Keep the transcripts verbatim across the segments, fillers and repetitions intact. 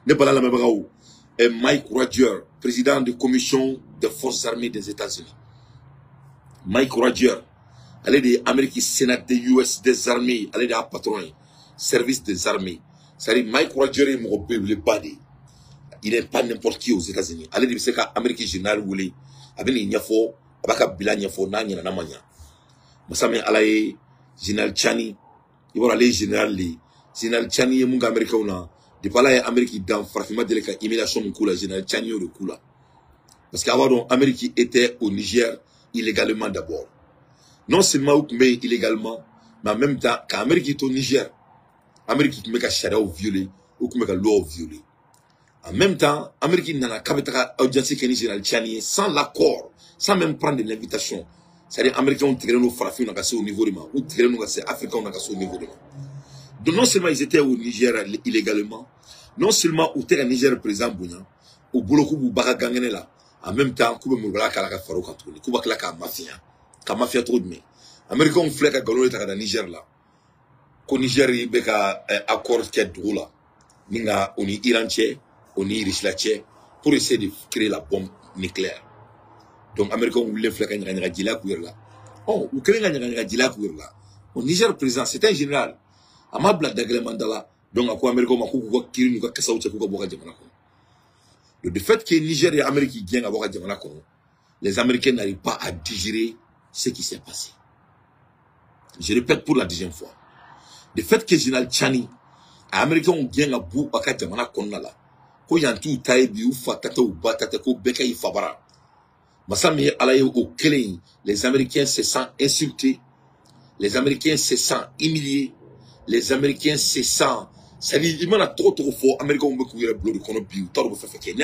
Ne pas la même et Mike Roger, président de commission des forces armées des États-Unis. Mike Roger, elle est de l'Amérique Sénat des U S des armées, elle est de la patron, service des armées. C'est-à-dire Mike Roger est mon peuple pas dit. Il n'est pas n'importe qui aux États-Unis. Elle est de ce qu'Amérique générale voulait. Avec les niafo, avec bilan niafo, n'a n'y en a mania. Masame alaye général Chani, il va aller général li. Général Chani est mon américain là. De par là Amérique dans frappement de la immigration mon coula général Chani au le coula. Parce qu'avant donc Amérique était au Niger illégalement d'abord. Non seulement ou mais illégalement, mais en même temps qu'Amérique est au Niger, Amérique qui met la charia violée ou qui met la loi violée. En même temps, Amérique n'a pas de audience que général Chani sans l'accord, sans même prendre de l'invitation. C'est-à-dire Américains ont tiré nos frappes au niveau de moi, ou tiré nos Africains au niveau de moi. Donc non seulement ils étaient au Niger illégalement, non seulement où était le Niger présent Bounya, au Boulokou Boubaka Gangene là, en même temps, Koube Moubala Kalaka Faro Kantouni, Kouba Klaka Mafia, Ka Mafia trop de me. Américains ont fait que Galo est à Niger là, qu'au Niger il y a un accord qui est drôle là, Ninga, on est Iranché, on est Rishlaché, pour essayer de créer la bombe nucléaire. Donc, Américains voulaient faire un radila courir là. Oh, ou créer un radila courir là. Au Niger présent, c'est un général. À ma blague d'agrément là. Donc, à quoi Américains m'a coupé, qui nous a cassé au Tchèque, ou à Djamana. Le fait que Niger et Amérique gagnent à Djamana, les Américains n'arrivent pas à digérer ce qui s'est passé. Je répète pour la deuxième fois. Le fait que général Chani, les Américains ont gagné à bout à Djamana, là. Quand il y a tout taïbi, ou fatata, ou batata, ou beka, il fabara. Les Américains se sentent insultés, les Américains se sentent humiliés, les Américains se sentent. C'est-à-dire, il m'a trop trop fort. Les Américains vont courir le bleu de Konobi, ou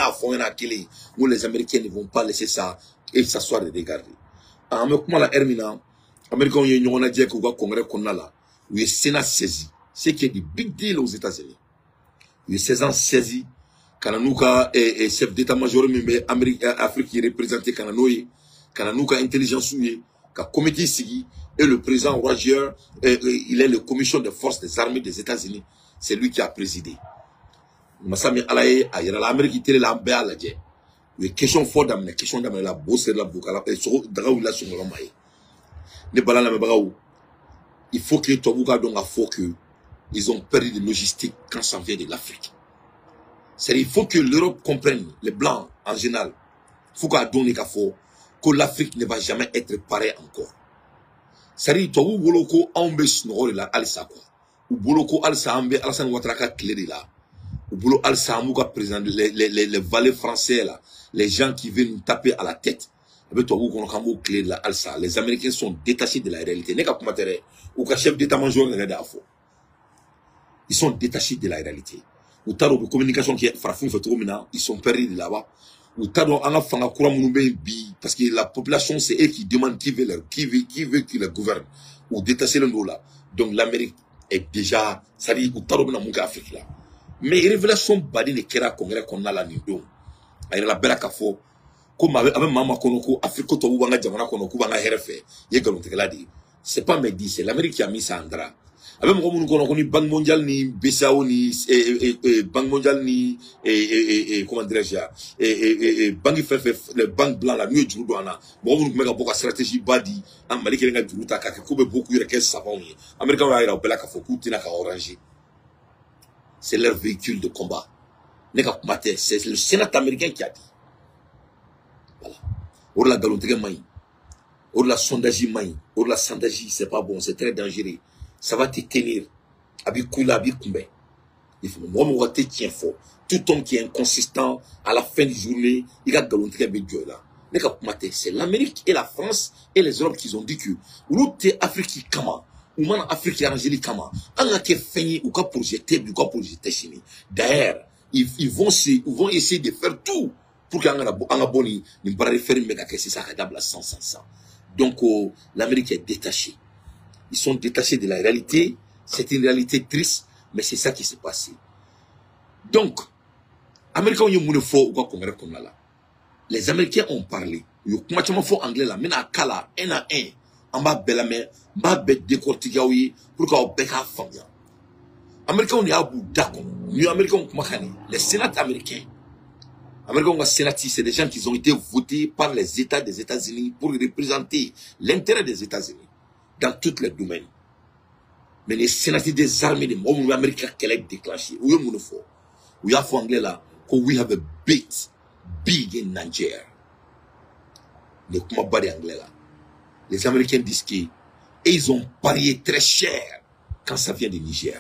les Américains ne vont pas laisser ça et s'asseoir et regarder. En me comment la Hermina, les Américains ont dit que le Congrès qu'on a là, où le Sénat saisi, c'est qu'il y a des big deals aux États-Unis. Le Sénat saisi. Kananouka est chef d'état-major mais Amérique Afrique qui représenté Kananoye, Kananouka intelligence ouye, ka comité sigi et le président Roger, il est le commission des forces des armées des États-Unis, c'est lui qui a présidé. Masami alaye ayira l'Amérique télé la mbé ala dje. Les questions fortes d'amener, questions d'amener la bosse de la boucala et sur draou la sur l'amaye. Ne balala me bagaou. Il faut que Tobuka donc a faut que ils ont perdu de logistique quand ça vient de l'Afrique. C'est-à-dire il faut que l'Europe comprenne, les Blancs en général, il faut qu'on donne que l'Afrique ne va jamais être pareille encore. C'est-à-dire que vous voulez que vous la alisa quoi. Vous voulez que alisa ambe Alassane Ouattara clé de là. Vous voulez alisa amouka présent les les les les valets français là, les gens qui viennent nous taper à la tête. Et bien vous qu'on a clé de la alisa. Les Américains sont détachés de la réalité. N'est-ce pas matériel ou que chef d'état-major n'est pas faux. Ils sont détachés de la réalité. Ou taro de communication qui est farfou fait trop maintenant, ils sont perdus de là-bas. Ou taro en afanga courant mounoube bi parce que la population c'est eux qui demandent qui veut leur, qui veut qui veut qui les gouverne ou détacher le là. Donc l'Amérique est déjà ça dit ou taro na munga Afrique là. Mais révélation badi ne kera congrès qu'on a là ni donc. Aïe la belle kafo comme avec maman konoko Afrique to banga jamana konoko banga herfe ye galon te la di. C'est pas me dit c'est l'Amérique qui a mis ça en drap. Avec mon commun ni Banque mondiale ni B C A O ni Banque mondiale ni comment dirais-je et Banque le Banque blanc la mieux du douana bon nous mettre beaucoup stratégie badi en Mali qui n'a du ta ka ko be beaucoup y a savon ni américain va ira au bela ka foku tina ka orange c'est leur véhicule de combat n'est ka mater c'est le Sénat américain qui a dit voilà pour la galonterie mai pour la sondage mai pour la sondage c'est pas bon c'est très dangereux. Ça va te tenir. Abikoula, abikoumbe. Il faut moi me te tient fort. Tout homme qui est inconsistant à la fin de journée, il a galonté avec Dieu là. C'est l'Amérique et la France et les Europes qui ont dit que l'autre Afrique kama, ou man Afrique arrangée kama, on a fait ou quoi projeter, ou quoi projeter chini. D'ailleurs, ils, ils vont se, ils vont essayer de faire tout pour qu'on a boni, ne pas faire une méga caisse ça cadable à cent, cent, cent. Donc oh, l'Amérique est détachée. Ils sont détachés de la réalité. C'est une réalité triste, mais c'est ça qui s'est passé. Donc, Américains ont fort ou congrès comme là. Les Américains ont parlé. Ils ont fort anglais là. Mais à Kala, un à un, en bas de la mer, bas de décortiquer pour qu'on ait un famille. Américains, on est à bout d'accord. Nous, Américains, les sénats américains, Américains, c'est des gens qui ont été votés par les États des États-Unis pour représenter l'intérêt des États-Unis dans tous les domaines. Mais les sénateurs des armées, des Américains qui ont déclenché, où est-ce faut? We have anglais là, we have a big, big in Nigeria. Les anglais là. Les Américains disent qu'ils ils ont parié très cher quand ça vient du Niger.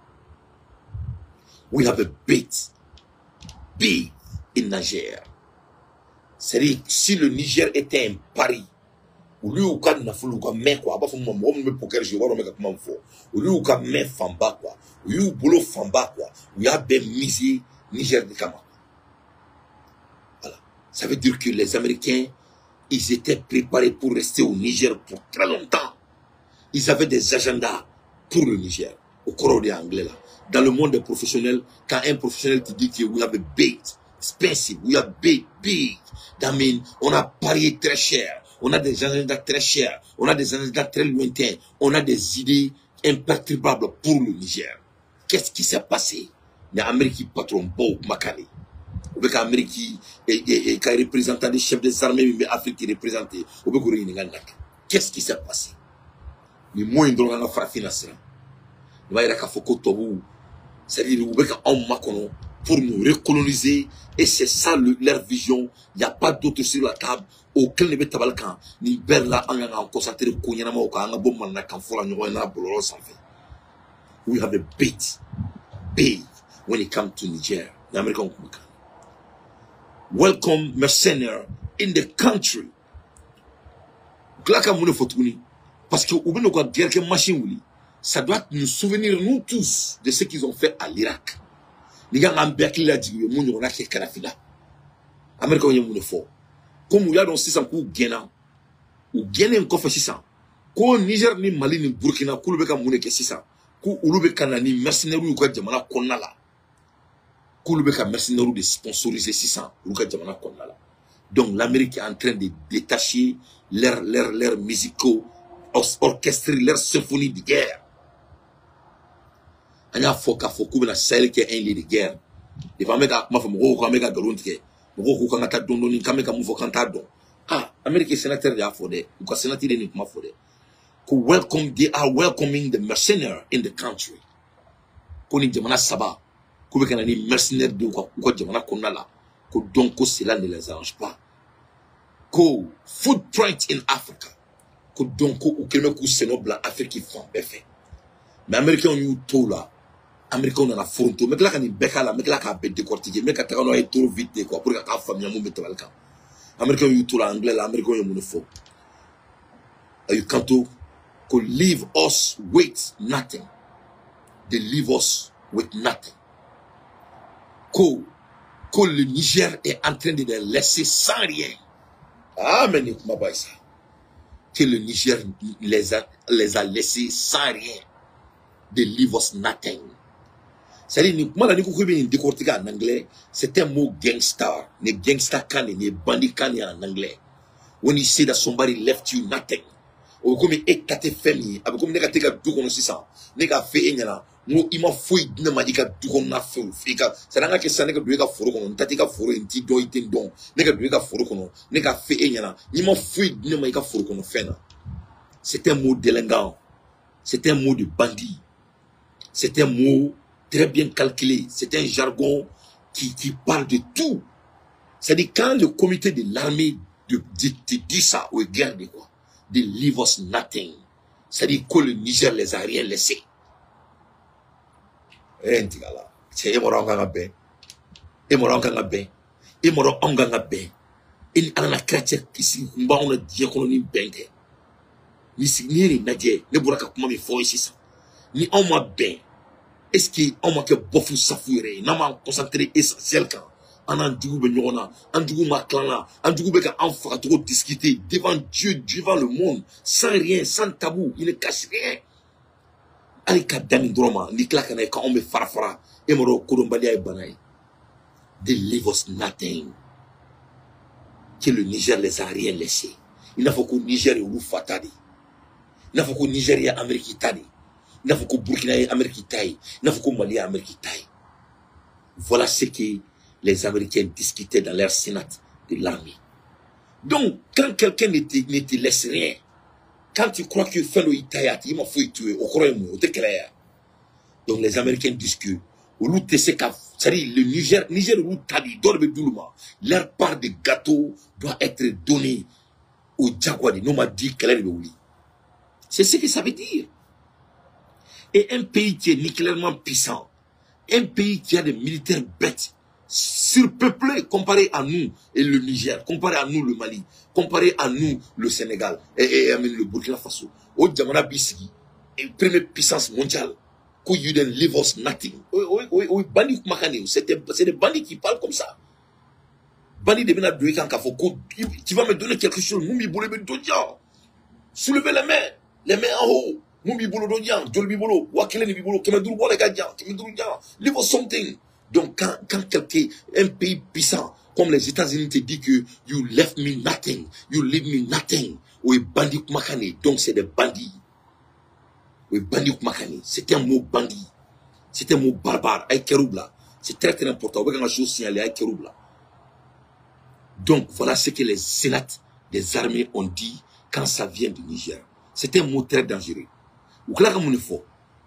We have a big, big in Niger. C'est-à-dire, si le Niger était un pari, ou lui ou quand n'a fallu qu'on met quoi, pas faut moi me poker je vois me comment faut. Ou lui ou quand met famba quoi, ou lui ou boulot famba quoi, ou y a bien misé Niger de Kama. Voilà. Ça veut dire que les Américains, ils étaient préparés pour rester au Niger pour très longtemps. Ils avaient des agendas pour le Niger. Au cours des Anglais là. Dans le monde des professionnels, quand un professionnel te dit que we have a big, expensive, we have big, big, that means on a parié très cher. On a des agendas très chers, on a des agendas très lointains, on a des idées imperturbables pour le Niger. Qu'est-ce qui s'est passé? L'Amérique patron beau Makani. Ou bien l'Amérique est représentant des chefs des armées, mais l'Afrique est représentée. Qu'est-ce qui s'est passé? Les moyens de la frappine à cela. Il va y avoir un c'est-à-dire pour nous recoloniser, et c'est ça le, leur vision. Il n'y a pas d'autre sur la table. Aucun ne peut tabalkan ni berla en en concentré ko nyana mo ka nga bom na kan fola nyo na boloro sanfe. We have a big big when it comes to Niger, the American Kumaka. Welcome mercenaries in the country. Glaka mune fotuni parce que ou bien ko guerre que machine wuli, ça doit nous souvenir nous tous de ce qu'ils ont fait à l'Irak. Ni ga ngambeki la di mu nyona ke kanafila. America on mune fo. Comme il y a dans six cents ou Ghana, ou Ghana encore fait six cents, ko Niger ni Mali ni Burkina, ko lubeka mune ke six cents, ko ulubeka na ni mercenaires ou ko jamana konna la, ko lubeka mercenaires de sponsoriser six cents, ou ko jamana konna la. Donc l'Amérique est en train de détacher leurs leurs leurs musicaux, orchestrer leurs symphonies de guerre. Anya foka foku na Sahel qui est un lieu de guerre. Il va mettre ma femme ko mega galonte. Ah, American senator they are for there. Because senator they need for there. Who welcome they are welcoming the mercenaries in the country. Koni jamana saba. Ko be kana ni mercenaires de ko ko jamana konala. Ko donc cela ne les arrange pas. Ko footprint in Africa. Ko donc ko kelme ko senobla Afrique qui font effet. Mais Américains you tout là. Américains on a fronto mais là quand il beka là mais là quand ben décortiquer mais quand on est trop vite quoi pour que la famille mon mettre balkan Américains you tout l'anglais là Américains you mon faux you can't to leave us with nothing they leave us with nothing que que le Niger est en train de les laisser sans rien. Ah mais ne comment pas ça que le Niger les a les a laissés sans rien. They leave us nothing. C'est-à-dire, moi, la nico qui décortiqué en anglais, c'est un mot gangster. Les gangster can les bandits can en anglais. When you say that somebody left you nothing. Ou comme éclaté famille, avec comme négatif à tout comme ça. Négatif fait enyala. Mo ima foi dina ma ika tout comme na fait. Fika. C'est là que ça négatif doit foro kono. Tati ka foro inti do iten don. Négatif doit foro kono. Négatif fait enyala. Ima foi dina ma ika foro kono fena. C'est un mot délinquant. C'est un mot de bandit. C'est un mot très bien calculé. C'est un jargon qui, qui parle de tout. C'est-à-dire, quand le comité de l'armée dit, dit ça, ou regarde quoi, they leave us nothing. C'est-à-dire que le Niger les a rien laissé. Eh, ntigala. C'est émorant nga ben. Émorant nga ben. Émorant nga ben. Et à la chrétienne qui s'y mba on a dit qu'on a ben. Ni si ni ni nadie, ne buraka kuma mi fo ici ça. Ni on m'a ben. Est-ce qu'on m'a que bofu safouire, n'a m'a concentré essentiel quand en andou be nyona, andou ma clan là, andou be ka en fera trop discuter devant Dieu, devant le monde, sans rien, sans tabou, il ne cache rien. Ali ka dami droma, ni klaka na ka on me farafara, e moro kodombalia e banai. They leave us nothing. Que le Niger les a rien laissé. Il n'a faut que le Niger est ou fatadi. Il n'a faut que le Niger est Amérique tadi. Il n'a pas Burkina et Amérique taille. Il n'a pas Mali et Amérique taille. Voilà ce que les Américains discutaient dans leur sénat de l'armée. Donc, quand quelqu'un ne te, ne te laisse rien, quand tu crois que fait le Itaya, il m'a fait tuer, au croit au clair. Donc, les Américains disent que, au lieu de ce c'est-à-dire le Niger, Niger, au lieu de leur part de gâteau doit être donnée aux Diaguadi. Nous m'a dit qu'elle est oui. C'est ce que ça veut dire. Et un pays qui est nucléairement puissant, un pays qui a des militaires bêtes, surpeuplés comparé à nous et le Niger, comparé à nous le Mali, comparé à nous le Sénégal et, et, et le Burkina Faso. Au Djamana Bissigi, une première puissance mondiale, que you didn't leave us nothing. Oui, oui, oui, oui, bandits Makane, c'est des bandits qui parlent comme ça. Bandits de Benadoué quand tu vas me donner quelque chose, Moumi Boulé Dodian. Soulevez les mains, les mains en haut. Moumi Boulé Dodian, Jolbi Bolo, Wakele Bolo, Kemedou Bola Gadian, Kemedou Dian, leave us something. Donc, quand, quand quelqu'un, un pays puissant, comme les États-Unis te dit que you left me nothing, you leave me nothing, oui, bandit Makane, donc c'est des bandits. Oui, bandit Makane, c'est un mot bandit, c'est un mot barbare, Aïkeroubla, c'est très très important, on va chose signaler Aïkeroubla. Donc, voilà ce que les sénats des armées ont dit quand ça vient du Niger. C'est un mot très dangereux. Ou là, comme on faut,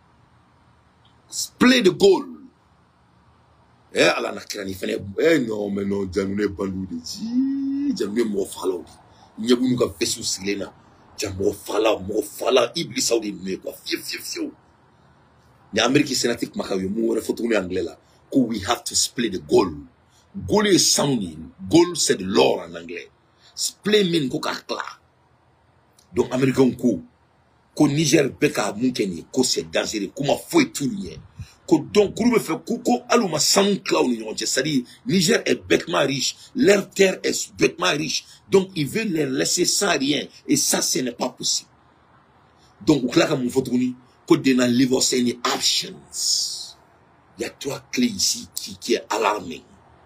play de goal. Eh, ala nakirani fene, eh non, mais non, jamune bandou de ji, jamune mo fala, nyebu nuka vesu silena, jammo fala, mo fala, iblis saudi me quoi, fief fief fief. Ni Amérique sénatique makayo, mo refotoni anglais là, que we have to split the goal. Goal is sounding, goal c'est de l'or en anglais. Split mean ko kakla. Donc américain ko, ko Niger beka munkeni, ko c'est dangereux, ko ma foi tout lien. Donc, c'est-à-dire, Niger est bêtement riche, leur terre est bêtement riche, donc ils veulent les laisser sans rien, et ça, ce n'est pas possible. Donc, là, comme vous voyez, que de n'en leave us any options. Il y a trois clés ici qui, qui est alarming.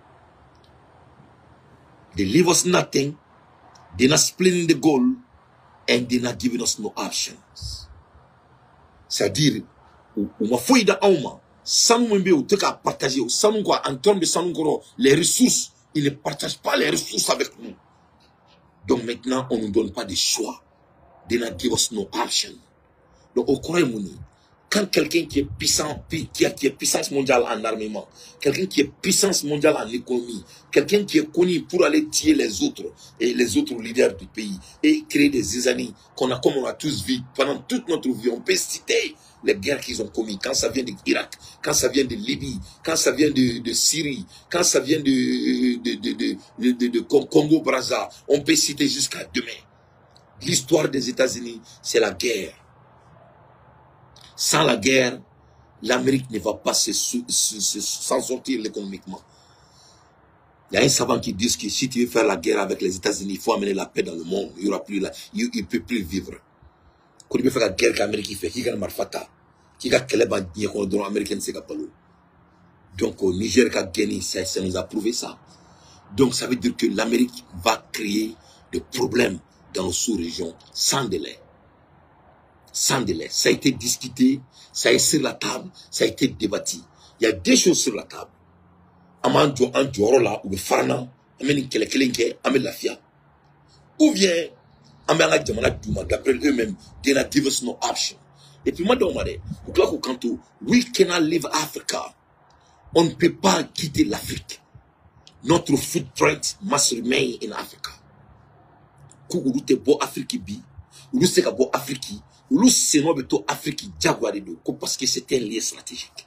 They leave us nothing, they're not splitting the goal, and they're not giving us no options. C'est-à-dire, on m'a fouillé dans un moment. Sans nous partager, sans nous en termes de sans nous les ressources, ils ne partagent pas les ressources avec nous. Donc maintenant, on ne nous donne pas de choix. They not give us no option. Donc au Corée Mouni, quand quelqu'un qui est puissant, qui a qui est puissance mondiale en armement, quelqu'un qui est puissance mondiale en économie, quelqu'un qui est connu pour aller tuer les autres et les autres leaders du pays et créer des zizanies qu'on a comme on a tous vu pendant toute notre vie, on peut citer les guerres qu'ils ont commis, quand ça vient de l'Irak, quand ça vient de Libye, quand ça vient de, de Syrie, quand ça vient de, de, de, de, de, de, de Congo-Brazza, on peut citer jusqu'à demain. L'histoire des États-Unis, c'est la guerre. Sans la guerre, l'Amérique ne va pas se, se, se, se, s'en sortir économiquement. Il y a un savant qui dit que si tu veux faire la guerre avec les États-Unis, il faut amener la paix dans le monde. Il y aura plus la, il ne peut plus vivre. Quand il veut faire la guerre qu'Amérique fait, qui gagne Marfata, qui gagne Keleba, qui gagne l'Américaine, c'est Kapalo. Donc au Niger, qui a gagné, ça, ça nous a prouvé ça. Donc ça veut dire que l'Amérique va créer des problèmes dans nos sous-régions sans délai. Sans délai. Ça a été discuté, ça a été sur la table, ça a été débattu. Il y a des choses sur la table. Amanjo Anjorola ou Farna, Amen Kelekelenke, Amen Lafia. Ou bien, d'après eux-mêmes, they not give us no option. Et puis moi, we cannot leave Africa. On ne peut pas quitter l'Afrique. Notre footprint must remain in Africa. Kougou te bo Afrique bi, ou se ka bo Afrique, ou se no beto Afrique jaguari do, parce que c'est un lien stratégique.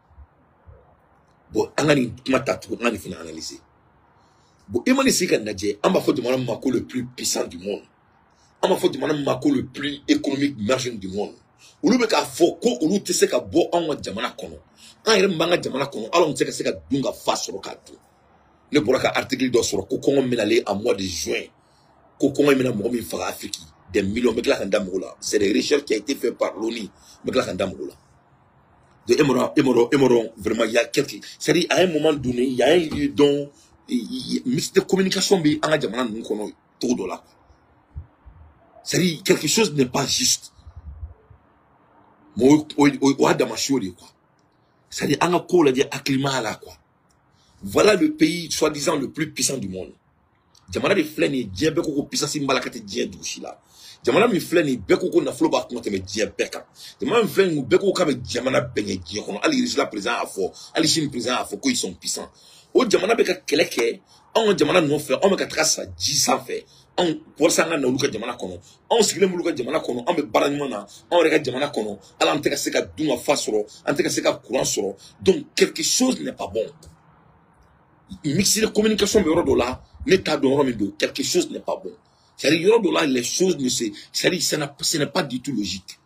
Bon, angani matatu, angani fina analyser. Bon, imani sika nadje, amba faut demander Mako le plus puissant du monde. On m'a fait demander Mako le plus économique margin du monde. Ou le ka foko ou le tese ka bo en jamana kono. An yere mbanga jamana kono, alors on sait que c'est ka dunga face sur le cadre. Le boraka article do sur ko kongo menale en mois de juin. Ko kongo mena mo mi fara Afrique des millions de la kandamoula. C'est des recherches qui a été fait par l'ONU, mais la kandamoula. De Emoro Emoro Emoro vraiment il y a quelque, c'est-à-dire à un moment donné, il y a un lieu dont de communication bi en jamana nous kono tout de là. C'est-à-dire quelque chose n'est pas juste. Mo o adama chori quoi. C'est-à-dire anga ko la di acclimat là quoi. Voilà le pays soi-disant le plus puissant du monde. Jamana de fleni dia beko ko puissance mbalakate dia douchi là. Jamana mi fleni beko ko na flow ba ko te dia beka. Jamana mi fleni beko ko be jamana benye dia kono ali risla président afo, ali chine président afo ko ils sont puissants. O jamana beka keleke, on jamana no fait, on me ka trasa dix sans fait. On pour ça na luka jamana kono. On sigile luka jamana kono, on be baranima na, on rega jamana kono, ala on te ka seka duma fa soro, on te ka seka courant soro. Donc quelque chose n'est pas bon. Mixer la communication mais euro là, l'état de Romido, quelque chose n'est pas bon. C'est-à-dire euro là, les choses ne se, c'est-à-dire ce n'est pas du tout logique.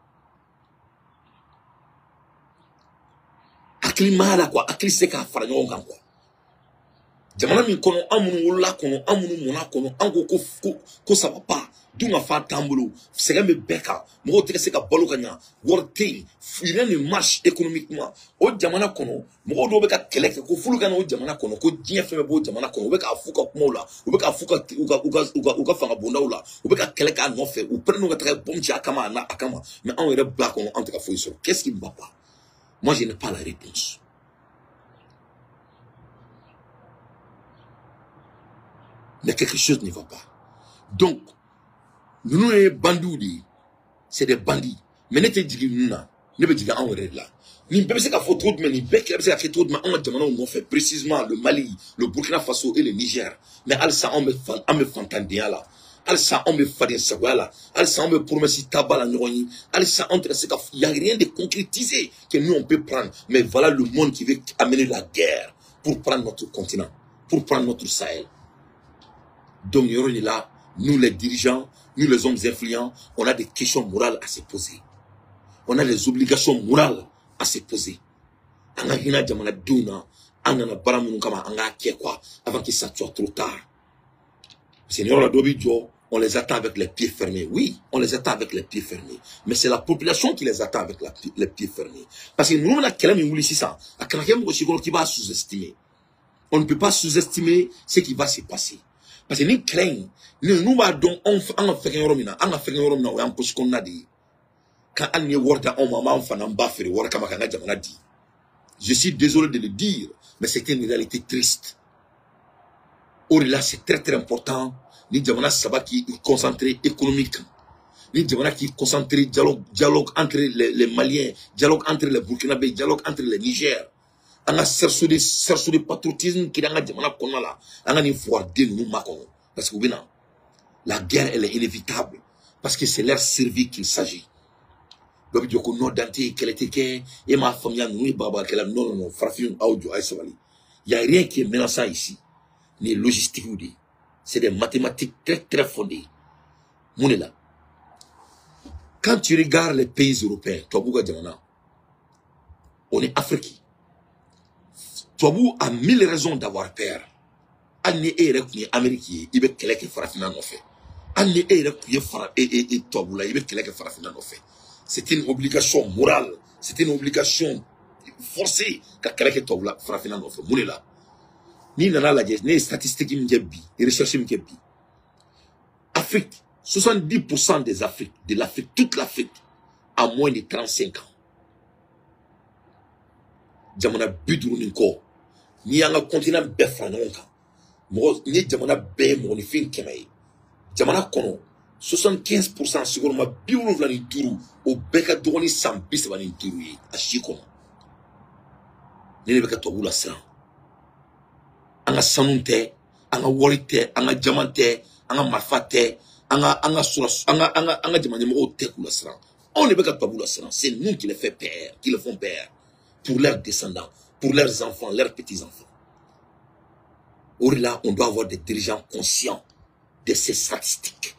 Akilima là quoi, akili c'est qu'à faire n'yonga quoi. Jamana mi kono amunu wula kono amunu mona kono ango ko ko ça va pas. Dunga fa tambulu, c'est quand même beka, mo te se ka bolo kanya, worte, rien ne marche économiquement. O jamana kono, mo do beka keleke ko fulu kana o jamana kono, ko dien fe bo jamana kono, beka afuka kumola, o beka afuka uga uga uga uga fanga bonda ula, o beka keleka no fe, ou prendre no très bon tia akama na akama, mais on est blanc kono en tout cas faut sur. Qu'est-ce qui ne va pas? Moi je n'ai pas la réponse. Mais quelque chose ne va pas. Donc nous nous les bandits, c'est des bandits. Mais ne te dis nous na, ne me dis pas en vrai là. Ni peut se faire trop de mais ni peut se faire trop de mais on demande on fait précisément le Mali, le Burkina Faso et le Niger. Mais al ça on me fan, on me fantandia là. Al ça on me fait des savoir là. Al ça on me promet si tabac la nuit. Al ça on te laisse il y a rien de concrétisé que nous on peut prendre. Mais voilà le monde qui veut amener la guerre pour prendre notre continent, pour prendre notre Sahel. Donc il y a là, nous les dirigeants, nous les hommes influents, on a des questions morales à se poser. On a des obligations morales à se poser. On a hina jamana duna, on a baramunu kama on a quoi avant que ça soit trop tard. Seigneur la dobijo, on les attend avec les pieds fermés. Oui, on les attend avec les pieds fermés. Mais c'est la population qui les attend avec la, les pieds fermés. Parce que nous, on a quelqu'un qui voulait ça. À quelqu'un qui va sous-estimer. On ne peut pas sous-estimer ce qui va se passer. Parce que nous craignons, nous nous donc on a fait un romina, on a fait un romina, on a un qu'on a dit. Quand on est word on maman fan en bas faire word comme quand on a dit. Je suis désolé de le dire, mais c'est une réalité triste. Or là c'est très très important. Ni jamana saba qui est concentré économique. Ni jamana qui est concentré dialogue dialogue entre les, les Maliens, dialogue entre les Burkinabés, dialogue entre les Niger. On a cherché des cherché des patriotisme qui dans la jamana konna là. On a une fois de nous makono parce que bien la guerre elle est inévitable parce que c'est leur survie qu'il s'agit. Donc du coup non danté qu'elle était qu'elle et ma famille nous baba qu'elle non non non frafine audio aïsawali. Il y a rien qui est menaçant ici. Ni logistique ou dit. C'est des mathématiques très très fondées. Mounela. Quand tu regardes les pays européens, toi Bouga Djamana, on est africain. Toabou a mille raisons d'avoir peur. Anne et Rekouye Américain, il veut qu'elle ait farafina non fait. Anne et Rekouye Fara et et Toabou là, il veut qu'elle ait farafina non fait. C'est une obligation morale, c'est une obligation forcée qu'elle ait Toabou là farafina non fait. Mounela. Ni nana la jes, ni statistiques m'gebi, les recherches m'gebi. Afrique, soixante-dix pour cent des Afriques, de l'Afrique, toute l'Afrique, a moins de trente-cinq ans. Jamana biduru ninko. Ni yanga continent befra nonka. Mo ni jamana be mo ni fin kemay. Jamana kono soixante-quinze pour cent siguruma biwulu vla ni duru o beka doni sambis ba ni duru yi ashikono. Ni beka to bula san. Anga sanunte, anga worite, anga jamante, anga marfate, anga anga sura anga anga anga jamane mo te kula san. On ne beka to bula san. C'est nous qui les fait père, qui le font père. Pour leurs descendants, pour leurs enfants, leurs petits-enfants. Or là, on doit avoir des dirigeants conscients de ces statistiques.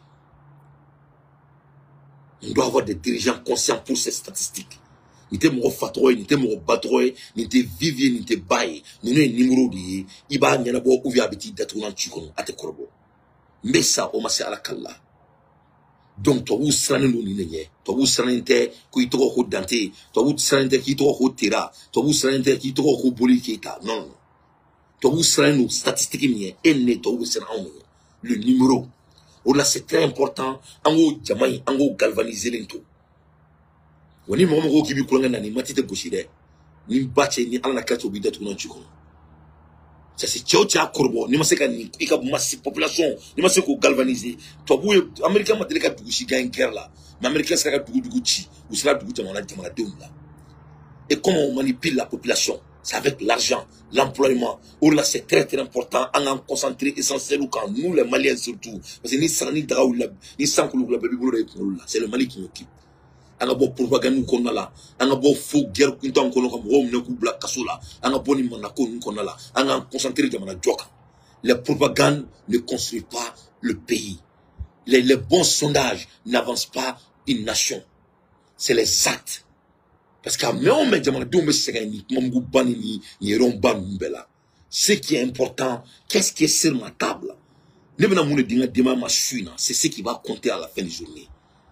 On doit avoir des dirigeants conscients pour ces statistiques. Ni te mo fatroy, ni te mo batroy, ni te vivier, ni te baye, ni ne numéro de iba nyana bo ouvi abiti d'être un chikono ate korbo. Mais ça, on m'a à la kalla. Donc, toi, vous serez nous n'yé. Toi, vous serez n'té qui trop haut danté. Toi, vous serez n'té qui trop haut tira. Toi, vous serez n'té qui trop haut boliketa. Non, non. Toi, vous serez nous statistiques n'yé. Et né, toi, vous serez en le numéro. Or là, c'est très important. En haut, jamai, en haut, galvaniser l'ento. Wani mo mo ki bi kulanga na ni matite goshide. Ni bache ni ala na kato bi datu non chiko. Ça c'est tchao tcha korbo ni maseka ni ika masse population ni maseko galvaniser. To bu américain ma deleka dugu shi gagne guerre là. Mais américain sera dugu dugu chi ou sera dugu jamana jamana deum là. Et comment on manipule la population? C'est avec l'argent, l'employement. Or là, c'est très très important. On en concentré essentiel ou quand nous, les Maliens surtout. Parce que ni sans ni draou là, ni sans que nous c'est le Mali qui nous occupe. On a beau propagande qu'on a là. On a beau faux guerre qu'on a qu'on a comme Rome, nous black kasola. On a beau ni manako nous qu'on a là. On a concentré de mana joke. Les propagandes ne construisent pas le pays. Les, les bons sondages n'avancent pas une nation. C'est les actes. Parce que ce qui est important, qu'est-ce qui est sur ma table? C'est ce qui va compter à la fin de la journée.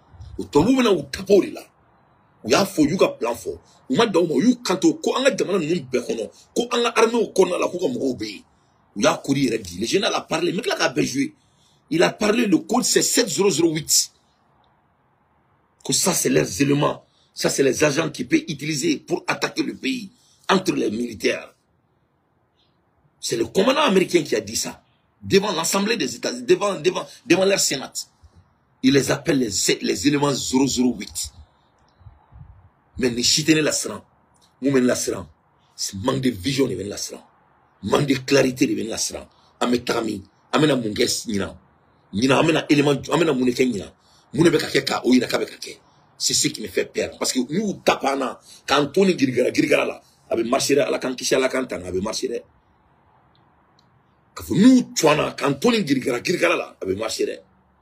Le général a parlé, mais il a joué. Il a parlé, le code c'est sept zéro zéro huit. Que ça, c'est les éléments. Ça, c'est les agents qui peuvent utiliser pour attaquer le pays entre les militaires. C'est le commandant américain qui a dit ça. Devant l'Assemblée des États, devant, devant, devant leur Sénat. Il les appelle les, les éléments zéro zéro huit. Mais les chitene la sran. Moumen la sran. Manque de vision de la sran. Manque de clarité de la sran. Ametami. Amena munges nina. Nina amena élément, amena mouneke nina. Mounebeka keka, oina kabeka keka. C'est ce qui me fait peur. Parce que nous, tapana, quand on est girigara, girigara là, avec marché à la kankisha la kantan, avec marché. Quand nous, tuana, quand on est girigara, girigara là, avec marché.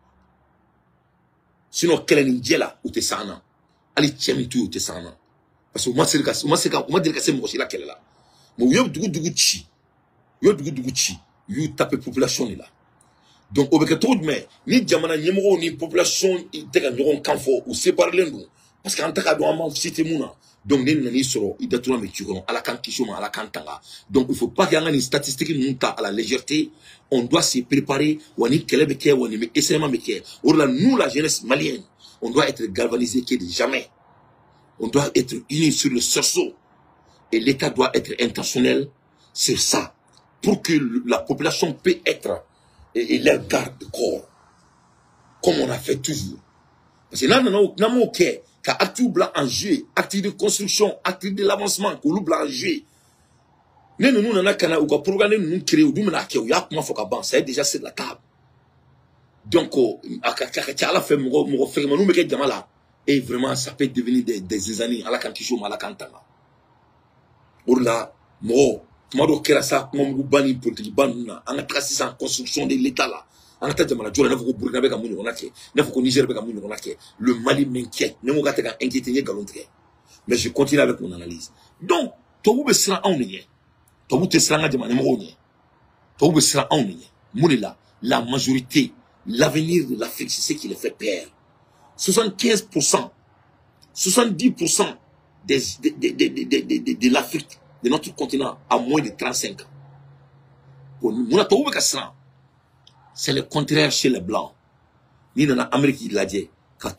Sinon, quel est l'indjela ou te sana? Ali tchemitu ou te sana. Parce que moi, c'est le cas, moi, c'est le cas, moi, c'est le cas, c'est moi, c'est là qu'elle est là. Mais yo, dugu dugu chi. Yo, dugu dugu chi. Yo, tape population là. Donc, au besoin de mais ni jamana nyemoro ni population iteka nyoron kanfo ou séparer l'endou parce qu'en tant qu'adouama cité mouna donc ni nani soro il doit me tuer à la kankishoma à la kantanga donc il faut pas qu'il y ait une statistique monta à la légèreté on doit se préparer wani kelebeke wani me essayement meke or là nous la jeunesse malienne on doit être galvanisé que de jamais on doit être unis sur le sursaut et l'État doit être intentionnel sur ça pour que la population puisse être et, et leur garde corps comme on a fait toujours parce que là nous n'avons aucun car acte blanc en jeu acte de construction acte de l'avancement que nous blanc en jeu nous nous n'avons qu'à ou pour programmer nous créer ou nous n'avons qu'à ou y'a comment faut qu'à ça est déjà sur la table donc à la fin mon mon frère nous me qu'est là et vraiment ça peut devenir des des années à la kantisho à la kantanga pour là moi Mado kera sa ngomgu bani politique banuna anga tracé en construction de l'état là anga ta jamana jora nafoko Burkina be ka munyo onake nafoko Niger be ka munyo onake le Mali m'inquiète ne mo gata ka inquiéter ye galontre mais je continue avec mon analyse donc to bu be sra on nye to bu te sra nga jamana mo nye to bu be sra on nye munila la majorité l'avenir de l'Afrique c'est ce qui les fait peur soixante-quinze pour cent soixante-dix pour cent des de de de de de, de, de l'Afrique de notre continent à moins de trente-cinq ans. C'est le contraire chez les Blancs. Ni dans l'Amérique, il l'a dit,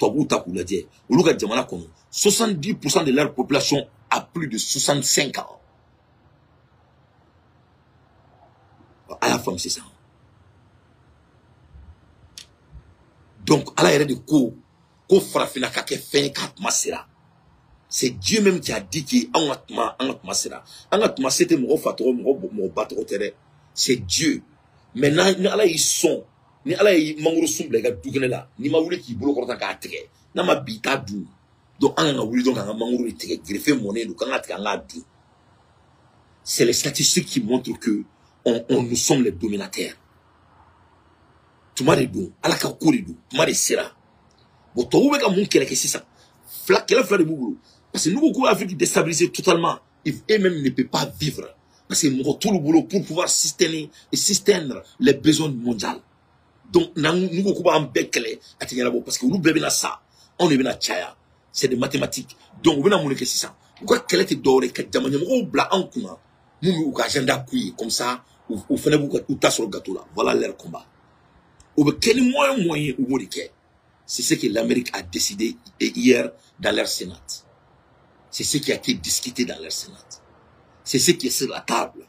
soixante-dix pour cent de leur population a plus de soixante-cinq ans. À la femme, c'est ça. Donc, à la de ko, ko frafina kake fin kat masera. C'est Dieu même qui a dit que c'est Dieu. Maintenant, ni ala ils sont, ni ala ils mangoro sumble ga dugene la, ni ma wuli ki bolo korta ka tege, na ma bita du. Donc an nga wuli donc an mangoro tege greffer monnaie du kan atka nga du. C'est les statistiques qui montrent que on, on nous sommes les dominataires. Tu m'as dit do, ala ka kuri do, tu m'as dit sera. Bon to ube ka mon kele ke c'est ça. Fla kele fla de bougou. Parce que nous, beaucoup d'Afrique déstabilisée totalement, eux-mêmes ne peuvent pas vivre. Parce qu'ils ont tout le boulot pour pouvoir soutenir et soutenir les besoins mondiaux. Donc, nous, beaucoup d'Afrique, parce que nous, bébé, ça, on est bien chaya. C'est des mathématiques. Donc, on a c'est ça. Pourquoi qu'elle était dorée, qu'elle était dorée, on blanc en courant. Nous, nous, agenda comme ça, ou fait beaucoup de sur le gâteau là. Voilà leur combat. Ou quel moyen, moyen, ou c'est ce que l'Amérique a décidé hier dans leur Sénat. C'est ce qui a été discuté dans leur Sénat. C'est ce qui est sur la table.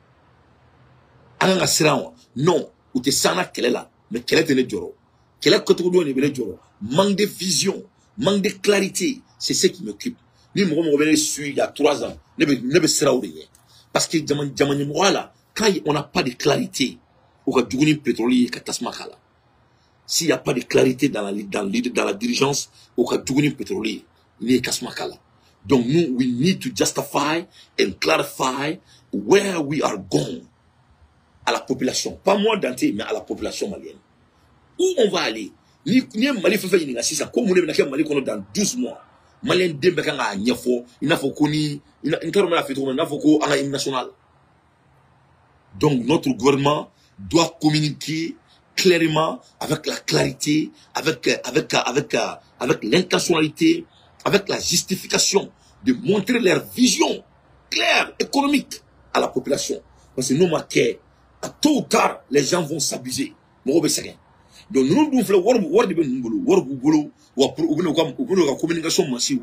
Non, ou te sana qu'elle est là, mais qu'elle est tenue joro. Qu'elle est cotonou et belle joro. Manque de vision, manque de clarité, c'est ce qui m'occupe. Ni moi, je me suis il y a trois ans, ne me sera rien. Parce que là, quand on n'a pas de clarité, au cas du pétrolier, katasmakala. S'il n'y a pas de clarité dans la, dans, dans la dirigeance, au cas du pétrolier, il est kasmakala. Donc nous, we need to justify and clarify where we are going à la population. Pas moi d'anté, mais à la population malienne. Où on va aller? Ni Mali fait faire une assise, comme on est Mali dans douze mois. Malien Dembekanga a niafo, il n'a faut qu'on y, il n'a pas fait trop, il n'a faut qu'on ait une nationale. Donc notre gouvernement doit communiquer clairement, avec la clarité, avec, avec, avec, avec l'intentionnalité, avec la justification de montrer leur vision claire, économique à la population. Parce que nous, à tôt ou tard, les gens vont s'abuser. Donc nous devons faire la communication massive.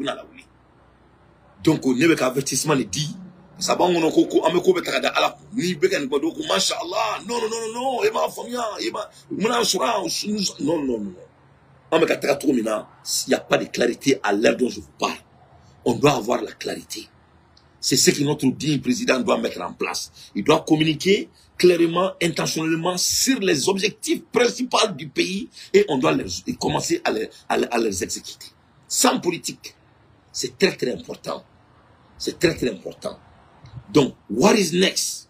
Donc on est avertissement le dit. Ça va on a ni machallah non non non non et ma famille et ma non non non. Il n'y a pas de clarité à l'heure dont je vous parle. On doit avoir la clarité. C'est ce que notre digne président doit mettre en place. Il doit communiquer clairement, intentionnellement sur les objectifs principaux du pays et on doit les, et commencer à les, à, les, à les exécuter. Sans politique. C'est très très important. C'est très très important. Donc, what is next?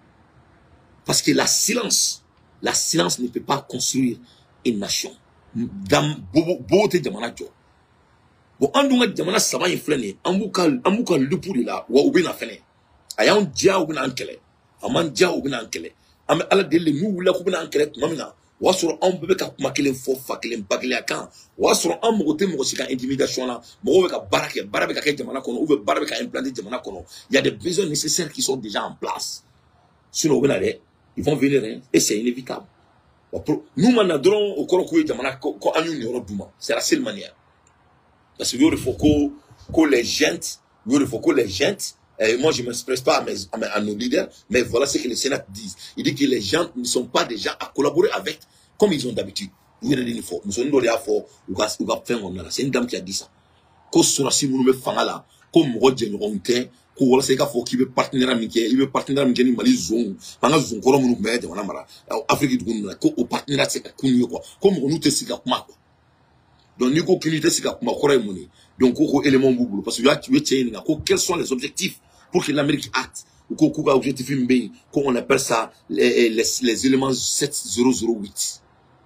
Parce que la silence, la silence ne peut pas construire une nation. Dans beauté de manager. Bon, en nous mettre jamana sama inflene, en bouka, en bouka lupuri la, wa ubina fene. Ayant dia ubina ankele, aman dia ubina ankele. Ame ala dele mu wula ubina ankele, mamina. Wasoro en bebe ka makele fo fakele bakele akan. Wasoro en mogote mogosika intimidation la, mogo ka barake, barabe ka jamana kono, ou barabe ka implanter jamana kono. Il y a des besoins nécessaires qui sont déjà en place. Sinon ubina de, ils vont venir hein, et c'est inévitable. Nous manadrons au Korokoué Jamana ko anyu ni Duma. C'est la seule manière. Parce que il faut que les gens, il faut que les gens, et moi je ne m'expresse pas à, mes, à, mes, à nos leaders, mais voilà ce que le Sénat dit. Il dit que les gens ne sont pas des gens à collaborer avec, comme ils ont d'habitude. Nous sommes des fois, c'est une dame qui a dit ça. Quand Sorasi Mounou Fangala, comme Roger Rontin, ko se ka fo ki be partenaire mi ke ibe partenaire mi ni Mali zone banga zone ko mu me de wana mara Afrique du Congo ko o partenaire se ka kunyo ko comme on te sika kuma ko donc ni ko kini te sika kuma ko mu ni donc ko élément boubou parce que ya tu es nga ko quels sont les objectifs pour que l'Amérique acte ou ko ko objectif mbe ko on appelle ça les les, les éléments sept zéro zéro huit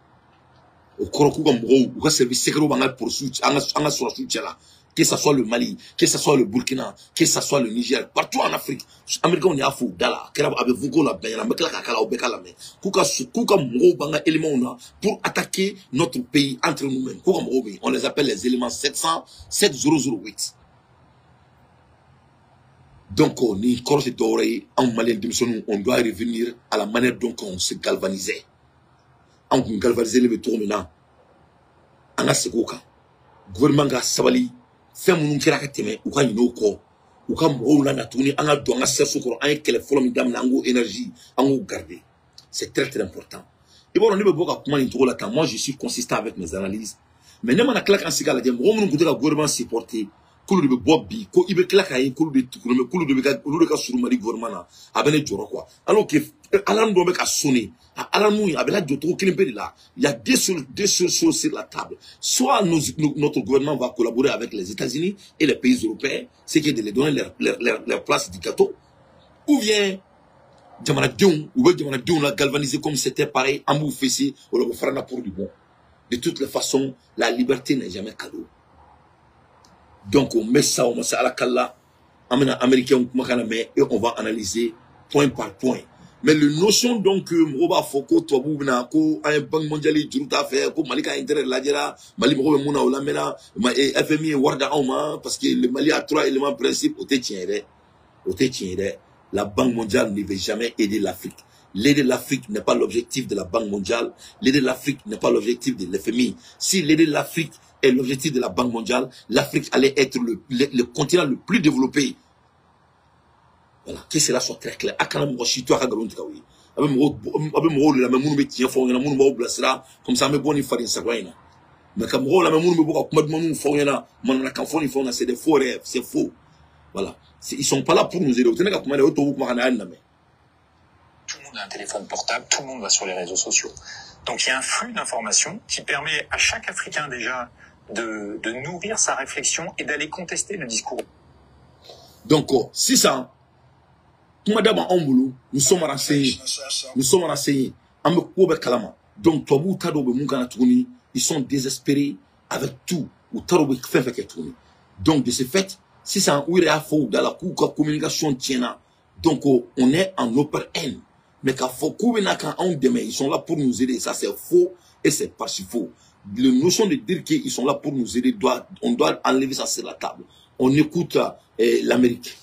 au ko ko mo ko service secret banga poursuite anga anga sur la là. Que ce soit le Mali, que ce soit le Burkina, que ce soit le Niger, partout en Afrique, Américains on est à fou, d'ala, avec vous la bain, la mekla kakala ou beka la main, kuka kuka mro banga éléments pour attaquer notre pays entre nous-mêmes, kuka mro on les appelle les éléments sept cents, sept zéro zéro huit. Donc on est corse doré en Malien on doit revenir à la manière dont on se galvanisait. On galvanisait les tours maintenant. On a ce koka, gouvernement ga sabali. Femme nous kira ka teme u ka yino ko u ka mo la natuni anga do anga serso ko an kele folo mi dam nango énergie ango garder c'est très très important et bon on ne peut pas comment ni trop la temps moi je suis consistant avec mes analyses mais ne mana claque en sigala dem mo mun ka gouvernement supporter ko lu be bobbi ko ibe claque ay ko lu de ko lu de ka lu de ka suru mari gouvernement na abene joro quoi alors que alan do be ka sonner alan mu abela joto ko kilimpe là il y a deux deux choses sur la table soit nous, notre gouvernement va collaborer avec les États-Unis et les pays européens c'est qui est de les donner leur leur, leur, leur place du gâteau ou bien jamana dion ou bien jamana dion la galvaniser comme c'était pareil en bou fessé ou le frana pour du bon de toutes les façons la liberté n'est jamais cadeau donc on met ça on met ça à la cala amena américain et on va analyser point par point. Mais le notion donc que Mroba Foko Toboubna ko un banque mondial juruta faire ko Mali ka intérêt la dira Mali mo mona o la mena F M I warda auma parce que le Mali a trois éléments principaux au tiendrait au tiendrait la Banque mondiale ne veut jamais aider l'Afrique. L'aider l'Afrique n'est pas l'objectif de la Banque mondiale, l'aider l'Afrique n'est pas l'objectif de l'F M I. Si l'aider l'Afrique est l'objectif de la Banque mondiale, l'Afrique allait être le, le, le continent le plus développé. Voilà, que cela soit très clair. Comme ça, mais bon, il faut une savoir. Mais comme on a même c'est des faux rêves, c'est faux. Voilà. Ils sont pas là pour nous aider. Tout le monde a un téléphone portable, tout le monde va sur les réseaux sociaux. Donc il y a un flux d'informations qui permet à chaque Africain déjà de, de nourrir sa réflexion et d'aller contester le discours. Donc, si ça, nous sommes renseignés. Nous sommes renseignés. Donc, ils sont désespérés avec tout. Donc, de ce fait, si ça a dans la communication tient, donc on est en open end. Mais quand ils sont là pour nous aider, ça c'est faux et c'est pas si faux. La notion de dire qu'ils sont là pour nous aider, doit, on doit enlever ça sur la table. On écoute euh, l'Amérique.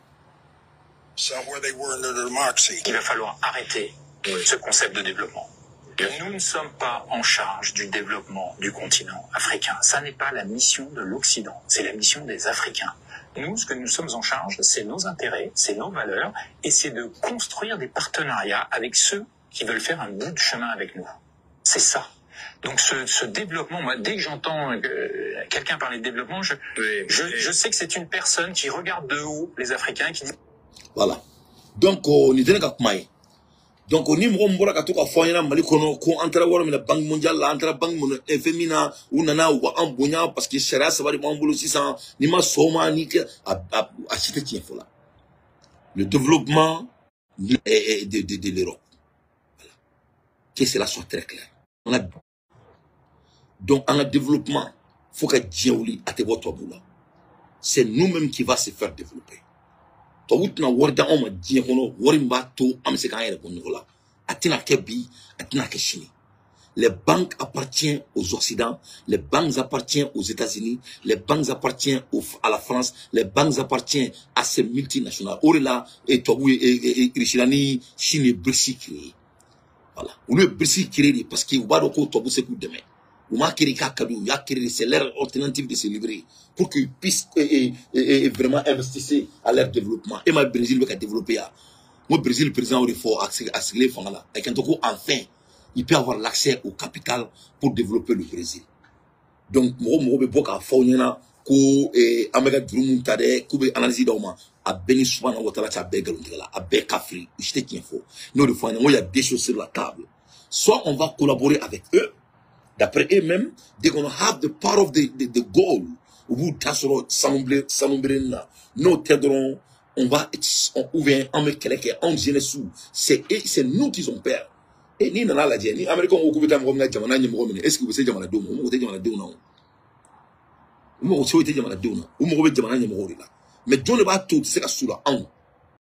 Il va falloir arrêter ce concept de développement. Nous ne sommes pas en charge du développement du continent africain. Ça n'est pas la mission de l'Occident, c'est la mission des Africains. Nous, ce que nous sommes en charge, c'est nos intérêts, c'est nos valeurs, et c'est de construire des partenariats avec ceux qui veulent faire un bout de chemin avec nous. C'est ça. Donc ce, ce développement, moi, dès que j'entends euh, quelqu'un parler de développement, je, oui, je, je sais que c'est une personne qui regarde de haut les Africains, qui dit... Voilà. Donc, on est dans le donc on numéro mbora katoka foyena mali kono ko antara wala mina banque mondiale la antara banque mon F M I na ou nana ou ambonya parce que sharia ça va de mambulo six cents ni ma soma ni que à à citer tien fola le développement de de de, de l'Europe. Voilà. Que cela soit très clair. On a donc en développement faut que Djaouli à te votre boula. C'est nous-mêmes qui va se faire développer. Tawutna warda on ma dien kono warimba to am se kan yere ko ngola atina kebi atina keshini. Les banques appartiennent aux Occidents, les banques appartiennent aux États-Unis, les banques appartiennent au, à la France, les banques appartiennent à ces multinationales. Orela et Tobu et Richilani Chine Brexit créé. Voilà. On le Brexit créé parce que vous va ko Tobu se coup demain. Vous m'a créé kakadou, il a créé c'est leur alternative de se livrer pour qu'ils puissent et, et, et vraiment investir à leur développement. Et ma Brésil va développer. Moi Brésil président il faut accélérer fonds là. Et quand on enfin il peut avoir l'accès au capital pour développer le Brésil. Donc moi moi be boka fawnena ko e amega drumun tade ko be analyse dawma a beni subhanahu wa ta'ala ta begal ngala a be kafri j'étais qui info. Nous le faut il y a des choses sur la table. Soit on va collaborer avec eux. D'après eux-mêmes, they're going to have the part of the, the, the goal. Ou nous t'aiderons, on va, on vient, on me quelqu'un, on vient sous. C'est nous qui sont pères. Et ni nana la ni Américain ou Kubitam Romna Jamana Nimoromine. Est-ce que vous savez Jamana Douma? Ou vous savez Jamana Douna? Ou vous savez Jamana Douna? Ou vous savez Jamana Nimorila? Mais John ne va tout, c'est qu'à sous la,